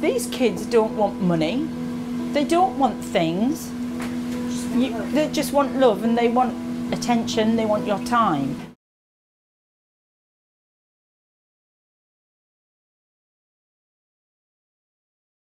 These kids don't want money. They don't want things. They just want love, and they want attention, they want your time.